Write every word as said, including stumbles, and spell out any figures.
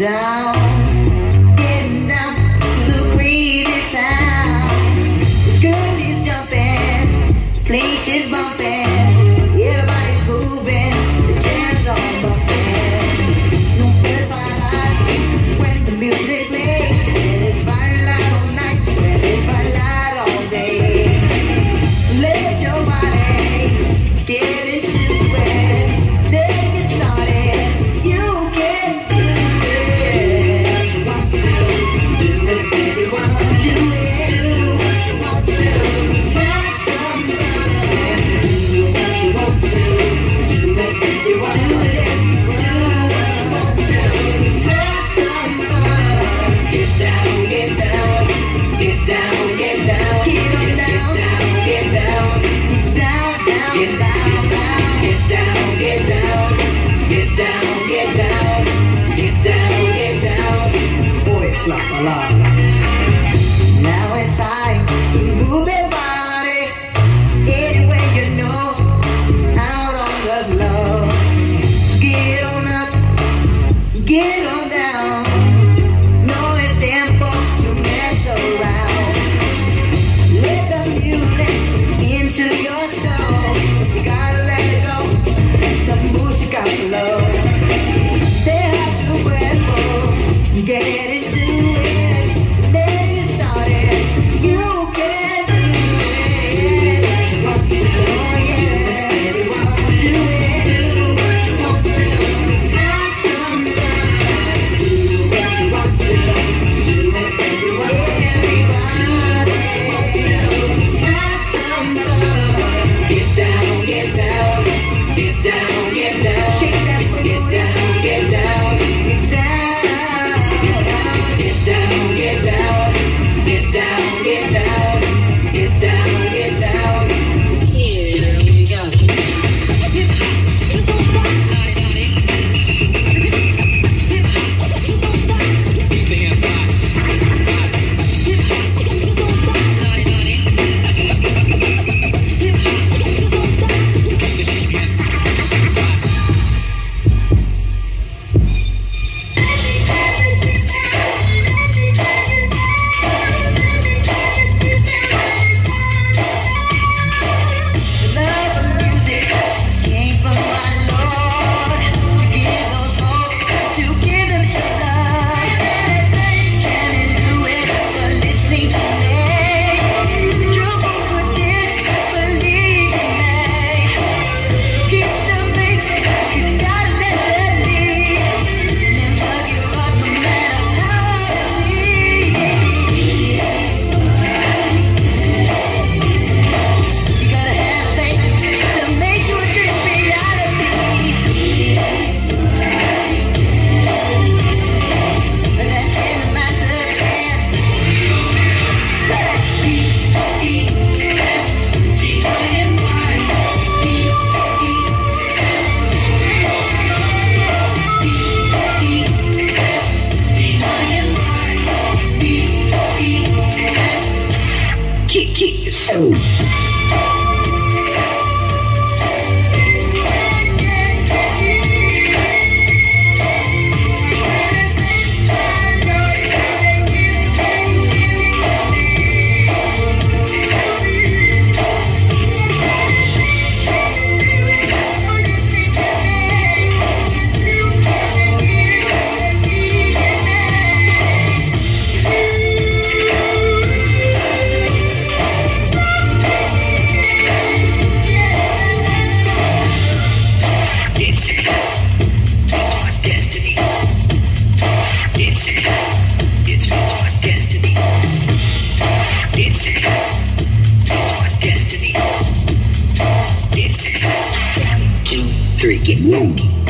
down, getting down to the crazy sound. This girl is jumping, the place is bumping, everybody's moving, the jams are bumping. No fear spotlight when the music plays, and it's spotlight all night, and it's spotlight all day. Let your body get into it, let it get started. You can do it. You want to do it, everyone do it. Do what you want to. Have some fun. Do what you want to. Do it, everyone do it. Do what you want to. Have some fun. Get down, get down, get down, get down, get on down, get down, down, down, get down, down, get down, get down, get down, get down, get down, get down. Boy, it's like a lot. Now it's time to move your body anywhere you know, out on the floor. So get on up, get on down. No, it's tempo to mess around. Let the music into your soul. You gotta let it go. The música flow. Deja tu cuerpo, get into it. Let it started. You can do it. What you want to, oh yeah. Everyone do it. Do what you want to. Have some fun. Do what you want to. Do it, everyone. Everybody. Do what you want to. Have some fun. Get down, get down, get down, get down. Shake that booty. Get down, get down, get down, get down, get down, get down, get down, get down, get down. Here we go. Love of music came from my Lord to give those hope, to give them some love. Jam and Lewis for listening to me. Trouble for this, believe in me. Keep the faith, 'cause God is let lead. Never give up, no matter how hard it seems. You gotta have faith to make your dream reality. And that's in the master's hand. Say B E S T I N Y. B E S B E S T I N Y. B E S Kick, kick the show. Two, three, get funky.